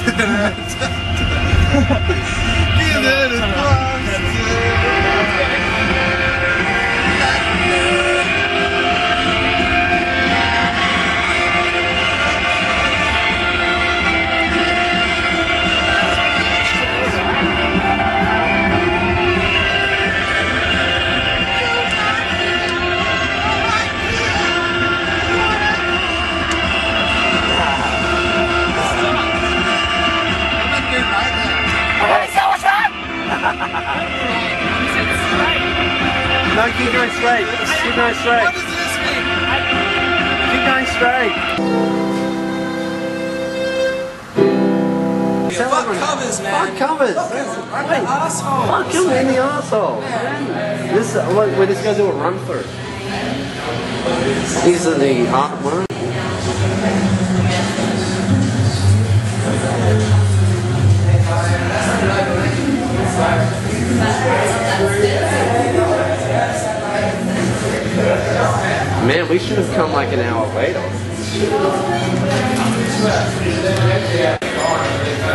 No, keep going straight. Keep going straight. What does this mean? Keep going straight. Fuck covers, man. Fuck covers. Fuck assholes. Fuck him in the arsehole. This where this guys do a run through. These are the art one. Man, we should have come like an hour later.